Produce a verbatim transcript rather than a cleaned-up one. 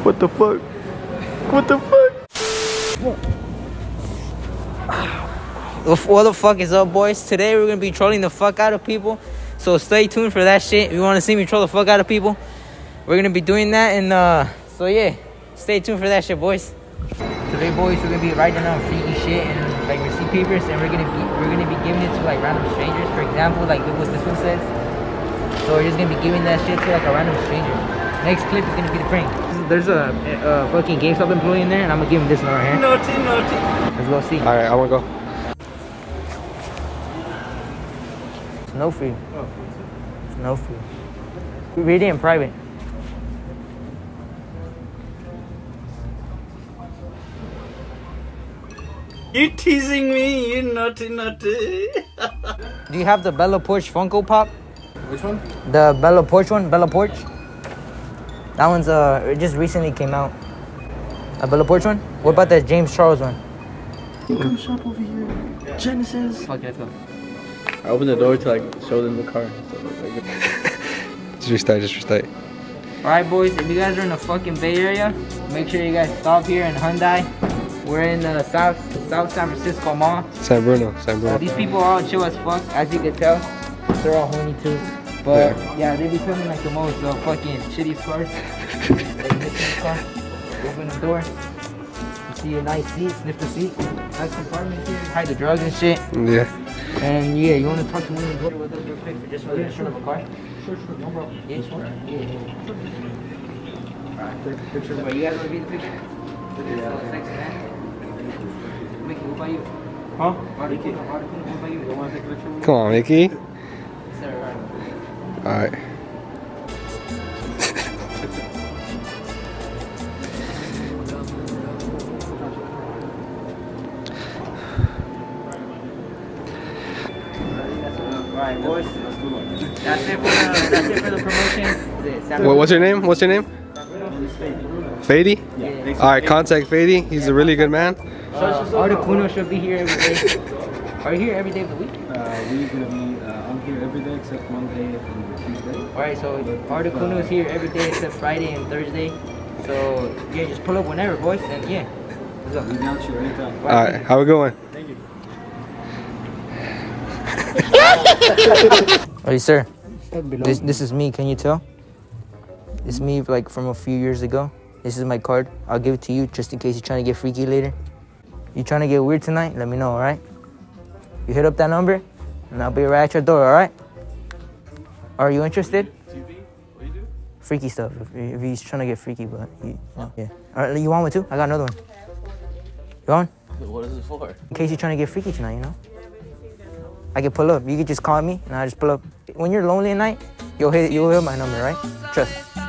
What the fuck? What the fuck? What the fuck is up, boys? Today we're gonna be trolling the fuck out of people, so stay tuned for that shit. If you want to see me troll the fuck out of people, we're gonna be doing that. And uh so yeah, stay tuned for that shit, boys. Today, boys, we're gonna be writing down freaky shit and like receipt papers, and we're gonna be we're gonna be giving it to like random strangers. For example, like look what this one says. So we're just gonna be giving that shit to like a random stranger. Next clip is gonna be the prank. There's a, a, a fucking GameStop employee in there, and I'm gonna give him this one right here. Naughty, naughty. Let's go see. All right, I wanna go. No free. No free. Read it in private. You teasing me, you naughty, naughty. Do you have the Bella Porch Funko Pop? Which one? The Bella Porch one, Bella Porch. That one's uh, it just recently came out. A Bella Porch one. What about the James Charles one? You come shop over here. Genesis. Okay, let's go. I opened the door to like show them the car. So, like, just restart, just restart. Alright, boys, if you guys are in the fucking Bay Area, make sure you guys stop here in Hyundai. We're in the South South San Francisco Mall. San Bruno, San Bruno. Uh, these people are all chill as fuck, as you can tell. They're all horny too. But yeah, yeah they be filming like the most uh, fucking shitty cars. Like, car. Open the door. You see a nice seat, sniff the seat. Nice compartment here. Hide the drugs and shit. Yeah. And yeah, you want to talk to me and go with us real quick for just for the front of a car? Sure, sure, no problem. Yeah, sure. Yeah, yeah. Alright, picture. But you guys want to be in the picture? Yeah. Sexy man. Mickey, what about you? Huh? Mickey, what about you? You want to take a picture? Come on, Mickey. Sir, all right. Alright, boys. That's it for the, that's it for the promotion. What, what's your name? What's your name? Fady? Yeah. Alright, contact Fady. He's a really good man. Uh, Articuno should be here every day. Are you here every day of the week? Uh, we're gonna be, uh, I'm here every day except Monday and Tuesday. Alright, so Articuno is here every day except Friday and Thursday. So yeah, just pull up whenever, boys, and yeah. Let's go. We down to you anytime. Alright, how we going? Thank you. Hey, sir. This, this is me, can you tell? This is me like from a few years ago. This is my card. I'll give it to you just in case you're trying to get freaky later. You trying to get weird tonight? Let me know, alright? You hit up that number, and I'll be right at your door, alright? Are you interested? T V? What do you do? Freaky stuff, if, if he's trying to get freaky, but you, no, yeah. Alright, you want one too? I got another one. You want one? What is it for? In case you're trying to get freaky tonight, you know? I can pull up. You can just call me, and I just pull up. When you're lonely at night, you'll hit, you'll hit my number, right? Trust.